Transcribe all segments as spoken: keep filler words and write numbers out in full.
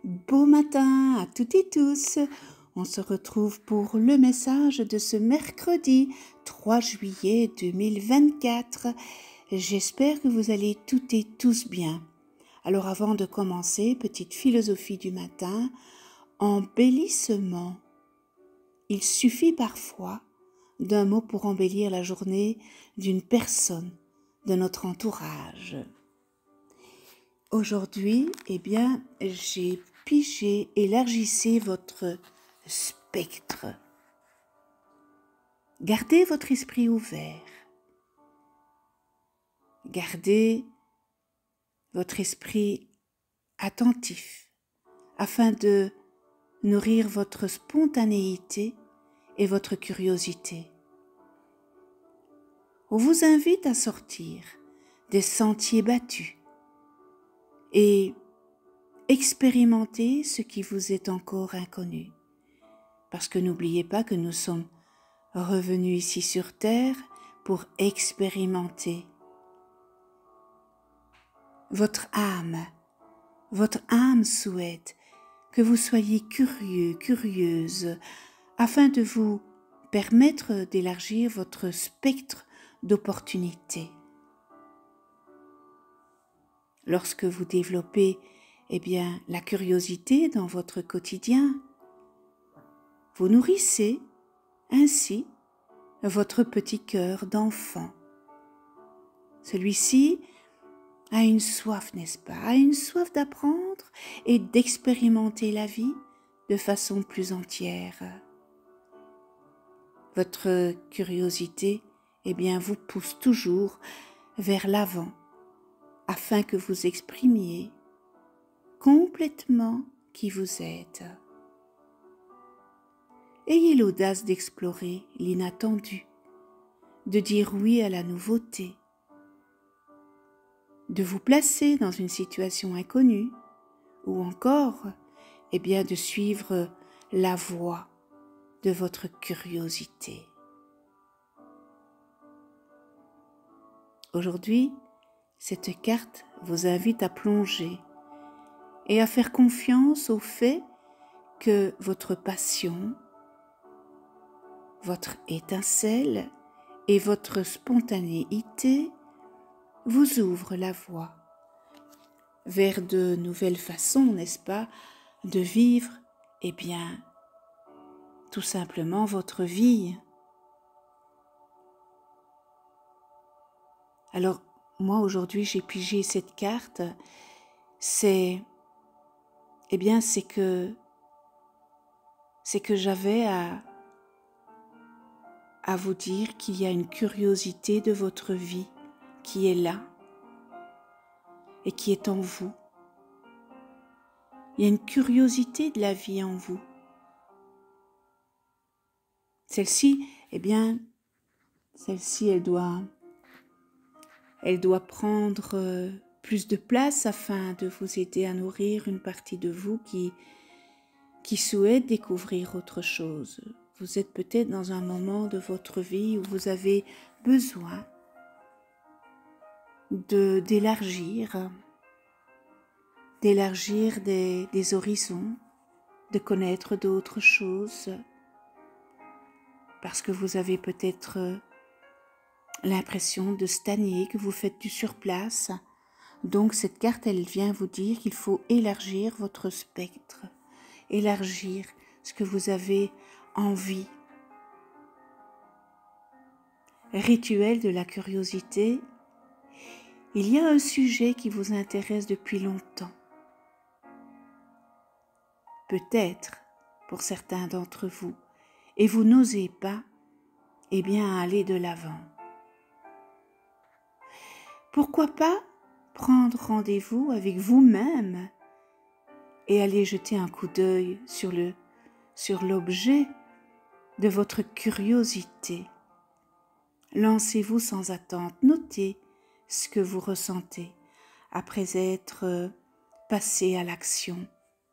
Beau matin à toutes et tous. On se retrouve pour le message de ce mercredi trois juillet deux mille vingt-quatre. J'espère que vous allez toutes et tous bien. Alors avant de commencer, petite philosophie du matin, embellissement. Il suffit parfois d'un mot pour embellir la journée d'une personne, de notre entourage. Aujourd'hui, eh bien, j'ai pigé, élargissez votre spectre. Gardez votre esprit ouvert. Gardez votre esprit attentif afin de nourrir votre spontanéité et votre curiosité. On vous invite à sortir des sentiers battus et expérimentez ce qui vous est encore inconnu. Parce que n'oubliez pas que nous sommes revenus ici sur terre pour expérimenter. Votre âme, votre âme souhaite que vous soyez curieux, curieuse, afin de vous permettre d'élargir votre spectre d'opportunités. Lorsque vous développez eh bien, la curiosité dans votre quotidien, vous nourrissez ainsi votre petit cœur d'enfant. Celui-ci a une soif, n'est-ce pas? A une soif d'apprendre et d'expérimenter la vie de façon plus entière. Votre curiosité, eh bien, vous pousse toujours vers l'avant afin que vous exprimiez complètement qui vous êtes. Ayez l'audace d'explorer l'inattendu, de dire oui à la nouveauté, de vous placer dans une situation inconnue ou encore, eh bien, de suivre la voie de votre curiosité. Aujourd'hui, cette carte vous invite à plonger et à faire confiance au fait que votre passion, votre étincelle et votre spontanéité vous ouvrent la voie vers de nouvelles façons, n'est-ce pas, de vivre, eh bien, tout simplement votre vie. Alors, moi aujourd'hui, j'ai pigé cette carte, c'est, eh bien, c'est que, c'est que j'avais à, à vous dire qu'il y a une curiosité de votre vie qui est là et qui est en vous. Il y a une curiosité de la vie en vous. Celle-ci, eh bien, celle-ci, elle doit, elle doit prendre plus de place afin de vous aider à nourrir une partie de vous qui, qui souhaite découvrir autre chose. Vous êtes peut-être dans un moment de votre vie où vous avez besoin de, d'élargir, d'élargir des, des horizons, de connaître d'autres choses, parce que vous avez peut-être l'impression de stagner, que vous faites du surplace. Donc cette carte, elle vient vous dire qu'il faut élargir votre spectre, élargir ce que vous avez envie. Rituel de la curiosité, il y a un sujet qui vous intéresse depuis longtemps. Peut-être pour certains d'entre vous, et vous n'osez pas, eh bien, aller de l'avant. Pourquoi pas prendre rendez-vous avec vous-même et aller jeter un coup d'œil sur le, sur l'objet de votre curiosité. Lancez-vous sans attente, notez ce que vous ressentez après être passé à l'action.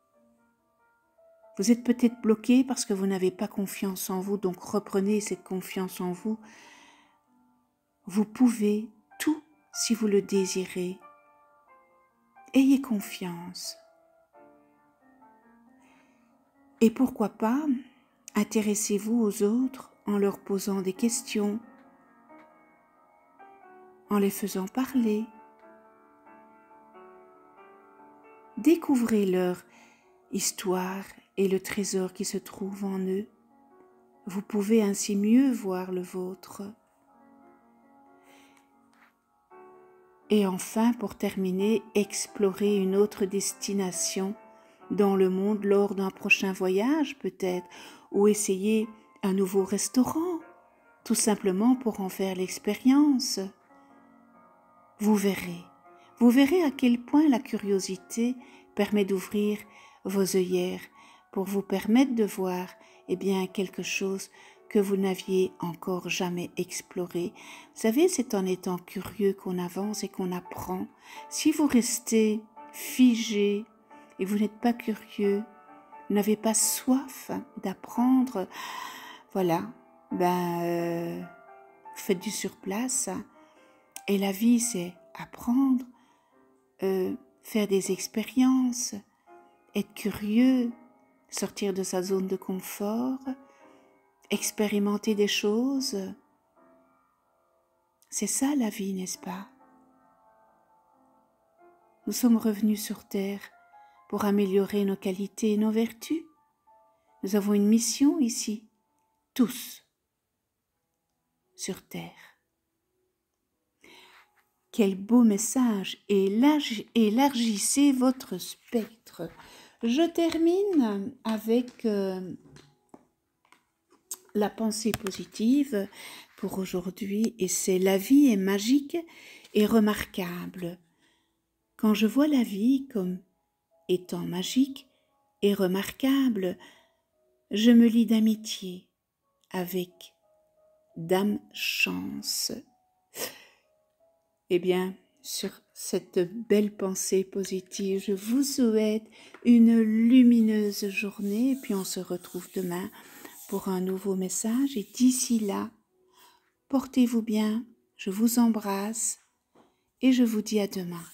Vous êtes peut-être bloqué parce que vous n'avez pas confiance en vous, donc reprenez cette confiance en vous. Vous pouvez tout si vous le désirez. Ayez confiance. Et pourquoi pas, intéressez-vous aux autres en leur posant des questions, en les faisant parler. Découvrez leur histoire et le trésor qui se trouve en eux. Vous pouvez ainsi mieux voir le vôtre. Et enfin, pour terminer, explorez une autre destination dans le monde lors d'un prochain voyage peut-être, ou essayez un nouveau restaurant, tout simplement pour en faire l'expérience. Vous verrez, vous verrez à quel point la curiosité permet d'ouvrir vos œillères pour vous permettre de voir eh bien, quelque chose que vous n'aviez encore jamais exploré. Vous savez, c'est en étant curieux qu'on avance et qu'on apprend. Si vous restez figé et vous n'êtes pas curieux, vous n'avez pas soif d'apprendre, voilà, ben, euh, vous faites du surplace. Et la vie, c'est apprendre, euh, faire des expériences, être curieux, sortir de sa zone de confort, expérimenter des choses. C'est ça la vie, n'est-ce pas? Nous sommes revenus sur Terre pour améliorer nos qualités et nos vertus. Nous avons une mission ici, tous, sur Terre. Quel beau message! Élargissez votre spectre. Je termine avec euh, la pensée positive pour aujourd'hui, et c'est: la vie est magique et remarquable. Quand je vois la vie comme étant magique et remarquable, je me lie d'amitié avec Dame Chance. Eh bien, sur cette belle pensée positive, je vous souhaite une lumineuse journée, et puis on se retrouve demain pour un nouveau message. Et d'ici là, portez-vous bien, je vous embrasse et je vous dis à demain.